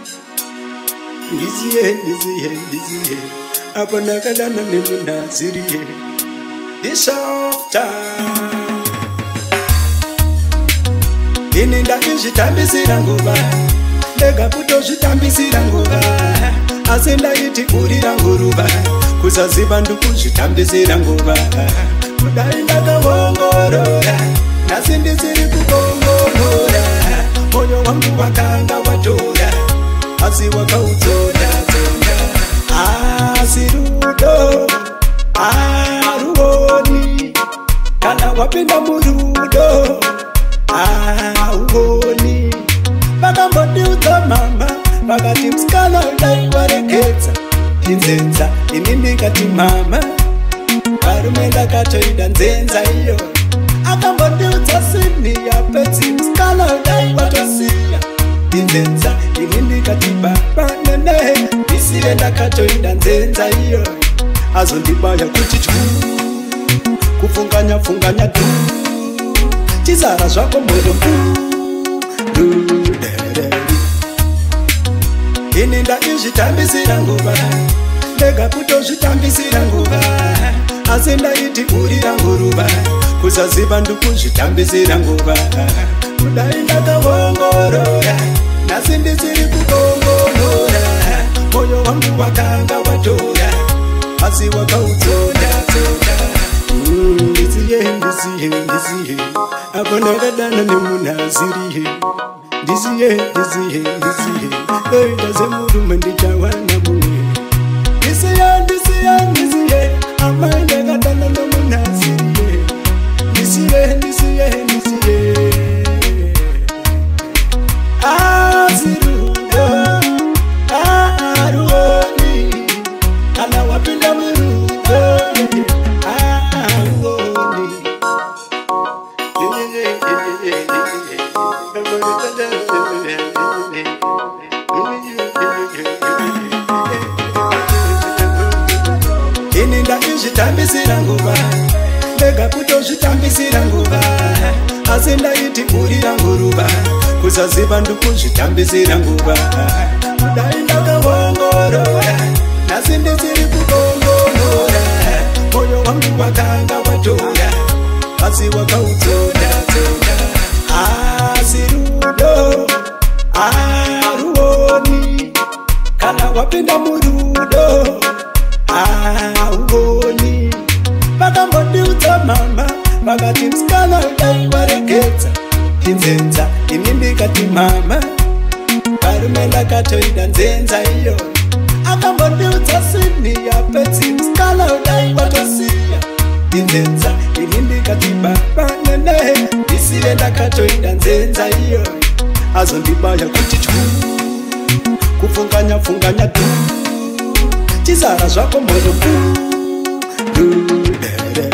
ndiziye apo nakadana nemunaziriye ndishofta ini ndakizvitambisira nguva ndega kutozvitambisira nguva asi ndaiti kurira nguruva kusaziva ndikuzvitambisira nguva kudai ndakaongorora nhasi ndisiri kuongorora moyo wangu wakanga watora asi wakaudzora asi rudo aruoni kana wapinda murudo auoni vakambondiudza mama vakati musikana udai warekedza inzenza ini ndikati mama varume ndakatoida nzenza iyo akambondiudza sini yapedzi musikana udai watosiya inzenza ini ndikati baba nene ndisiye ndakatoida nzenza iyo azondibaya kuti tyu kufunganya tu chizara zvako moyo ini ndaizvitambisira nguva ndega kutozvitambisira nguva asi ndaiti kurira nguruva kusaziva ndikuzvitambisira nguva kudai ndakaongorora nhasi ndisiri kuongorora moyo wangu wakanga watora asi wakaudzora ndisiye apo nakadana nemunaziriye ndisiye doita semurume ndichawana mumwe ndisiye amai ndakadana nemunaziriye ndisiye asirudo aruoni kana wapinda murudo auoni ini ndaizvitambisira nguva ndega kutozvitambisira nguva asi ndaiti kurira nguruva kusaziva ndikuzvitambisira nguva kudai ndakaongorora nhasi ndisiri kuongorora moyo wangu wakanga watora asi wakaudzora asi rudo aruoni kana wapinda murudo auoni vakambondiudza mama vakati musikana udai warekedza inzenza ini ndikati mama varume ndakatoida nzenza iyo akambondiudza sini yapedzi musikana udai watosiya inzenza ini ndikati baba nene ndisiye ndakatoida nzenza iyo azondibaya kuti tyu kufunganya tu chizara zvako moyo